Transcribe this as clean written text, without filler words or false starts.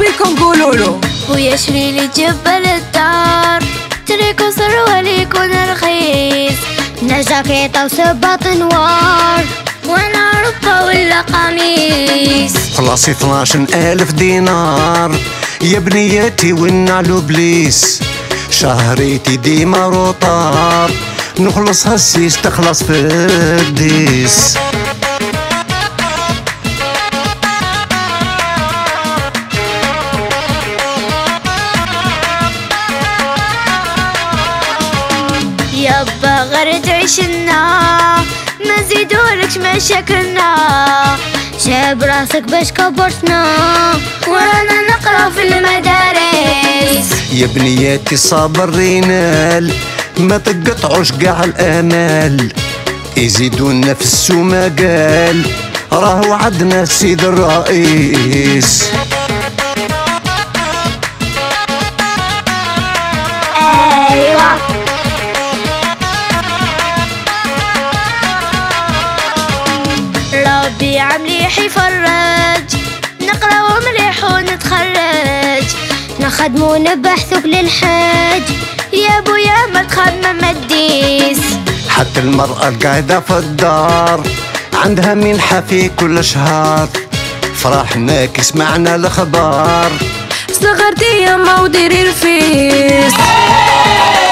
خليكم قولوا له. ويشري لي جبل الدار تريكو سروال يكون رخيص، نجاكيطة وسباط نوار وانا ربا ولا قميص. خلاصي 12,000 دينار يا بنياتي ونعلو بليس، شهريتي ديما روطار نخلص هالسيس تخلص في الديس. يابا غير تعيشنا ما نزيدولكش مشاكلنا، جاب راسك باش كبرتنا ورانا نقرا في المدارس. يا بنياتي صابر رينال ما تقطعوش قاع الامال، يزيدونا في السو ما قال راه وعدنا السيد الرئيس. ايوه ربي عمليح يفرج، نقرا مليح ونتخرج، نخدمو نبحثوك للحاج يا بويا ما تخمم ما تديس. حتى المرأة القاعدة في الدار عندها منحة في كل شهر، فرحنا كي سمعنا الأخبار صغرتي يما وديري الفيس.